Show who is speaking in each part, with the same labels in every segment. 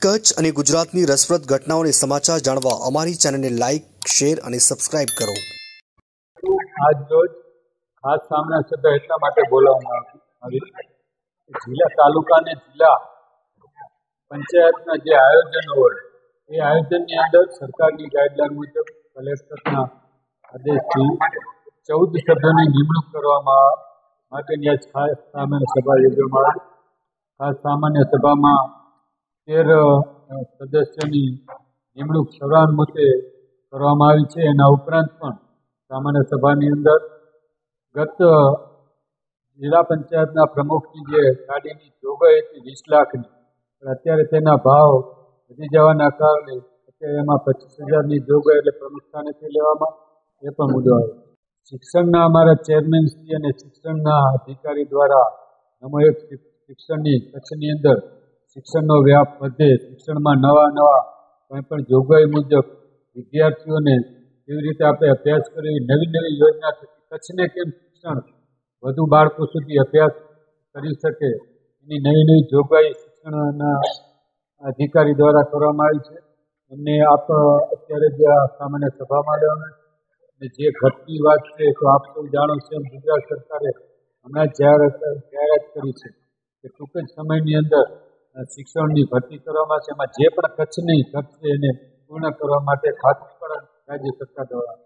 Speaker 1: કચ્છ અને ગુજરાતની રસપ્રદ ઘટનાઓને સમાચાર જાણવા અમારી ચેનલને લાઇક, શેર અને સબસ્ક્રાઇબ કરો.
Speaker 2: આજ રોજ ખાસ સામના સભા એટલા માટે બોલાવવામાં આવી જિલ્લા તાલુકા અને જિલ્લા પંચાયતના જે આયોજનો હોય એ આયોજનની અંદર સરકારની ગાઈડલાઈન મુજબ કલેક્ટરના આદેશથી 14 સભ્યોની નિમણૂક કરવામાં માટેની આજ ખાસ સામાન્ય સભા યોજવામાં આવી. ખાસ સામાન્ય સભામાં 13 સદસ્યોની નિમણૂક સર્વાનુમતે કરવામાં આવી છે. એના ઉપરાંત પણ સામાન્ય સભાની અંદર ગત જિલ્લા પંચાયતના પ્રમુખની જે ગાડીની જોગવાઈ હતી 20 લાખની, અત્યારે તેના ભાવ વધી જવાના કારણે અત્યારે એમાં 25,000ની જોગવાઈ એટલે પ્રમુખ સ્થાનેથી લેવામાં એ પણ મુદ્દો આવ્યો. શિક્ષણના અમારા ચેરમેનશ્રી અને શિક્ષણના અધિકારી દ્વારા નમો એક શિક્ષણની કચ્છની અંદર શિક્ષણનો વ્યાપ વધે, શિક્ષણમાં નવા કંઈ પણ જોગવાઈ મુજબ વિદ્યાર્થીઓને કેવી રીતે આપણે અભ્યાસ કરવી, નવી યોજના થકી કચ્છને કેમ શિક્ષણ વધુ બાળકો સુધી અભ્યાસ કરી શકે એની નવી જોગવાઈ શિક્ષણના અધિકારી દ્વારા કરવામાં આવી છે. એમને આપ અત્યારે જે આ સામાન્ય સભામાં લેવાના અને જે ઘટની વાત છે તો આપ સૌ જાણો છો એમ ગુજરાત સરકારે હમણાં જાહેરાત કરી છે કે ટૂંક જ સમયની અંદર શિક્ષણની ભરતી કરવામાં છે. એમાં જે પણ કચ્છની ઘટ છે એને પૂર્ણ કરવા માટે ખાતરી પણ રાજ્ય સરકાર દ્વારા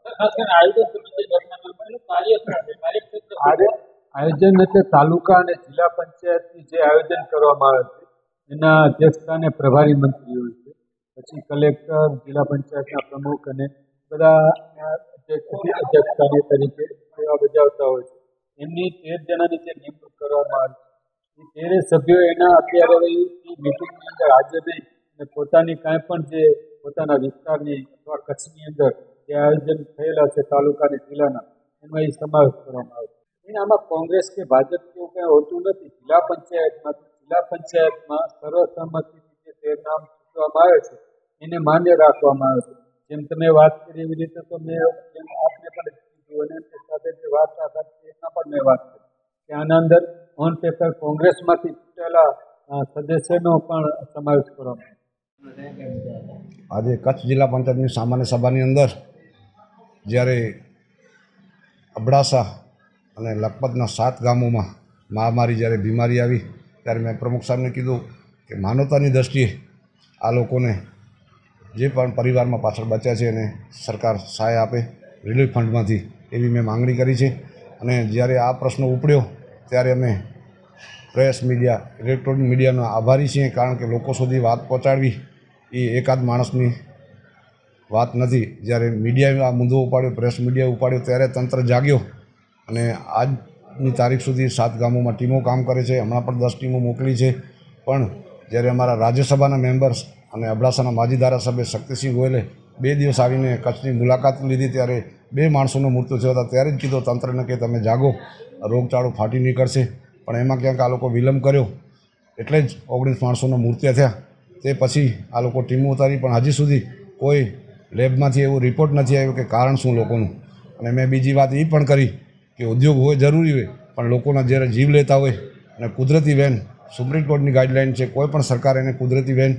Speaker 2: આયોજન એટલે તાલુકા અને જિલ્લા પંચાયતની જે આયોજન કરવામાં આવે છે એના અધ્યક્ષસ્થાને પ્રભારી મંત્રી હોય છે, પછી કલેક્ટર, જિલ્લા પંચાયતના પ્રમુખ અને બધા અધ્યક્ષસ્થાને તરીકે સેવા બજાવતા હોય છે. એમની 13 જણાની જે નિમણૂક કરવામાં આવી છે એ 13 સભ્યો એના અત્યારે મિટિંગની અંદર હાજર રહી અને પોતાની કાંઈ પણ જે પોતાના વિસ્તારની અથવા કચ્છની અંદર જે આયોજન થયેલા છે તાલુકા અને જિલ્લાના એમાં એ સમાવેશ કરવામાં આવે છે. આમાં કોંગ્રેસ કે ભાજપ કેવું કંઈ હોતું નથી. જિલ્લા પંચાયતમાં સર્વસંમતિથી જે 13 નામ ચૂંટવામાં આવે છે એને માન્ય રાખવામાં આવે છે. જેમ તમે વાત કરી એવી રીતે તો મેં આપને પણ કીધું અને સાથે જે વાર્તા કરતી એમાં પણ મેં વાત કરી કે આના અંદર ઓન પેપર કોંગ્રેસમાંથી ચૂંટેલા સદસ્યનો પણ સમાવેશ કરવામાં
Speaker 3: આજે કચ્છ જિલ્લા પંચાયતની સામાન્ય સભાની અંદર જ્યારે અબડાસા અને લખપતના 7 ગામોમાં મહામારી જ્યારે બીમારી આવી ત્યારે મેં પ્રમુખ સાહેબને કીધું કે માનવતાની દૃષ્ટિએ આ લોકોને જે પણ પરિવારમાં પાછળ બચ્યા છે એને સરકાર સહાય આપે રિલીફ ફંડમાંથી એવી મેં માંગણી કરી છે. અને જ્યારે આ પ્રશ્ન ઉપડ્યો ત્યારે અમે પ્રેસ મીડિયા, ઇલેક્ટ્રોનિક મીડિયાનો આભારી છીએ, કારણ કે લોકો સુધી વાત પહોંચાડવી એ એકાદ માણસની વાત નથી. જ્યારે મીડિયાએ આ મુદ્દો ઉપાડ્યો, પ્રેસ મીડિયાએ ઉપાડ્યો ત્યારે તંત્ર જાગ્યો અને આજની તારીખ સુધી 7 ગામોમાં ટીમો કામ કરે છે. હમણાં પણ 10 ટીમો મોકલી છે. પણ જ્યારે અમારા રાજ્યસભાના મેમ્બર્સ અને અબડાસાના માજી ધારાસભ્ય શક્તિસિંહ ગોયલે 2 દિવસ આવીને કચ્છની મુલાકાત લીધી ત્યારે 2 માણસોનું મૃત્યુ થયો હતા. ત્યારે જ કીધું તંત્રને કે તમે જાગો, રોગચાળો ફાટી નીકળશે. પણ એમાં ક્યાંક આ લોકો વિલંબ કર્યો એટલે જ 19 માણસોના મૃત્યુ થયા. તે પછી આ લોકો ટીમો ઉતારી પણ હજી સુધી કોઈ લેબમાંથી એવો રિપોર્ટ નથી આવ્યો કે કારણ શું લોકોનું. અને મેં બીજી વાત એ પણ કરી કે ઉદ્યોગ હોય જરૂરી હોય પણ લોકોના જ્યારે જીવ લેતા હોય અને કુદરતી વેન સુપ્રીમ કોર્ટની ગાઈડલાઇન છે, કોઈ પણ સરકાર એને કુદરતી વેન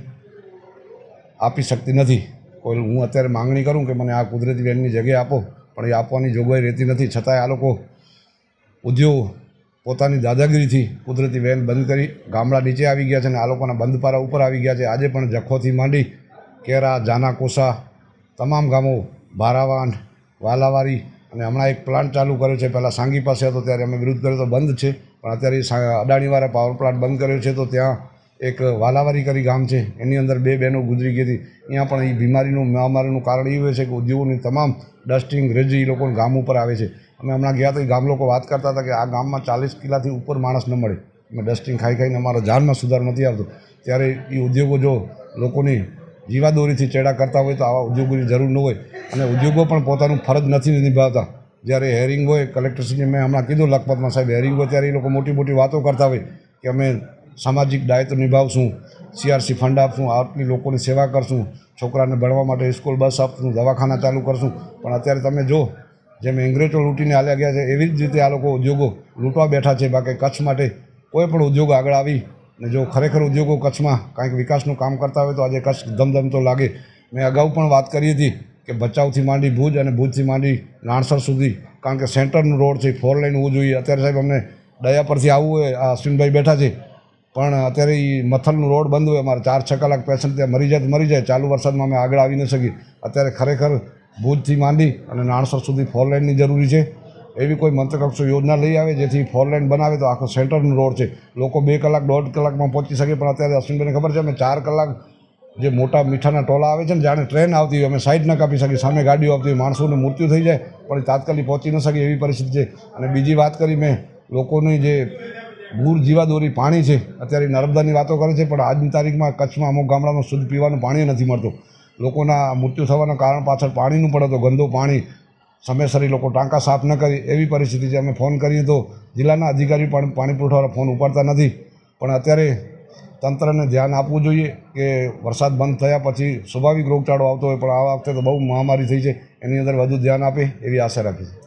Speaker 3: આપી શકતી નથી. હું અત્યારે માંગણી કરું કે મને આ કુદરતી વેનની જગ્યાએ આપો, પણ એ આપવાની જોગવાઈ રહેતી નથી. છતાંય આ લોકો ઉદ્યોગ પોતાની દાદાગીરીથી કુદરતી વેન બંધ કરી ગામડા નીચે આવી ગયા છે અને આ લોકોના બંધપારા ઉપર આવી ગયા છે. આજે પણ જખોથી માંડી કેરા, જાનાકોસા તમામ ગામો, ભારાવાન, વાલાવારી અને હમણાં એક પ્લાન્ટ ચાલુ કર્યો છે. પહેલાં સાંગી પાસે હતો ત્યારે અમે વિરોધ કર્યો તો બંધ છે, પણ અત્યારે અદાણીવાળા પાવર પ્લાન્ટ બંધ કર્યો છે. તો ત્યાં એક વાલાવારી કરી ગામ છે, એની અંદર 2 બહેનો ગુજરી ગઈ હતી. અહીંયા પણ એ બીમારીનું મહામારીનું કારણ એ હોય છે કે ઉદ્યોગોની તમામ ડસ્ટિંગ, રેજી એ લોકોને ગામ ઉપર આવે છે. અમે હમણાં ગયા તો એ ગામ લોકો વાત કરતા હતા કે આ ગામમાં 40 કિલોથી ઉપર માણસ ન મળે. અમે ડસ્ટિંગ ખાઈને અમારા જાનમાં સુધાર નથી આવતો. ત્યારે એ ઉદ્યોગો જો લોકોની જીવાદોરીથી ચેડા કરતા હોય તો આવા ઉદ્યોગોની જરૂર ન હોય. અને ઉદ્યોગો પણ પોતાનું ફરજ નથી નિભાવતા. જ્યારે હેરિંગ હોય કલેક્ટરશ્રીને મેં હમણાં કીધું લખપતમાં સાહેબ હેરિંગ હોય ત્યારે એ લોકો મોટી વાતો કરતા હોય કે અમે સામાજિક દાયિત્વ નિભાવશું, CRC ફંડ આપશું, આટલી લોકોની સેવા કરશું, છોકરાને ભણવા માટે સ્કૂલ બસ આપશું, દવાખાના ચાલુ કરશું. પણ અત્યારે તમે જો જેમ અંગ્રેજો લૂંટીને હાલ્યા ગયા છે એવી જ રીતે આ લોકો ઉદ્યોગો લૂંટવા બેઠા છે. બાકી કચ્છ માટે કોઈ પણ ઉદ્યોગ આગળ આવી અને જો ખરેખર ઉદ્યોગો કચ્છમાં કાંઈક વિકાસનું કામ કરતા હોય તો આજે કચ્છ ધમધમતો લાગે. મેં અગાઉ પણ વાત કરી હતી કે ભચાઉથી માંડી ભુજ અને ભુજથી માંડી નાણસર સુધી, કારણ કે સેન્ટરનું રોડ છે, 4 લાઇન હોવું જોઈએ. અત્યારે સાહેબ અમને દયા પરથી આવવું હોય, આ અશ્વિનભાઈ બેઠા છે, પણ અત્યારે એ મથલનું રોડ બંધ હોય, અમારે 4-6 કલાક પેસેન્ટ ત્યાં મરી જાય. ચાલુ વરસાદમાં અમે આગળ આવી ન શકીએ. અત્યારે ખરેખર ભુજથી માંડી અને નાણસર સુધી 4 લાઇનની જરૂરી છે. એવી કોઈ મંત્રકક્ષો યોજના લઈ આવે જેથી 4 લાઇન બનાવે તો આખો સેન્ટરનું રોડ છે, લોકો 2 કલાક 1.5 કલાકમાં પહોંચી શકે. પણ અત્યારે અશ્વિનભાઈને ખબર છે અમે 4 કલાક જે મોટા મીઠાના ટોલા આવે છે ને, જાણે ટ્રેન આવતી હોય, અમે સાઈડ ન કાપી શકીએ, સામે ગાડીઓ આવતી હોય, માણસોનું મૃત્યુ થઈ જાય પણ એ તાત્કાલિક પહોંચી ન શકે એવી પરિસ્થિતિ છે. અને બીજી વાત કરી મેં લોકોની જે ભૂર જીવાદોરી પાણી છે, અત્યારે નર્મદાની વાતો કરે છે, પણ આજની તારીખમાં કચ્છમાં અમુક ગામડામાં શુદ્ધ પીવાનું પાણી નથી મળતું. લોકોના મૃત્યુ થવાના કારણ પાછળ પાણીનું પડે તો ગંદુ પાણી સમયસર લોકો ટાંકા સાફ ન કરી એવી પરિસ્થિતિ છે. અમે ફોન કરીએ તો જિલ્લાના અધિકારી પણ પાણી પુરવઠાવાળા ફોન ઉપાડતા નથી. પણ અત્યારે તંત્રને ધ્યાન આપવું જોઈએ કે વરસાદ બંધ થયા પછી સ્વાભાવિક રોગચાળો આવતો હોય, પણ આ વખતે તો બહુ મહામારી થઈ છે, એની અંદર વધુ ધ્યાન આપે એવી આશા રાખી છે.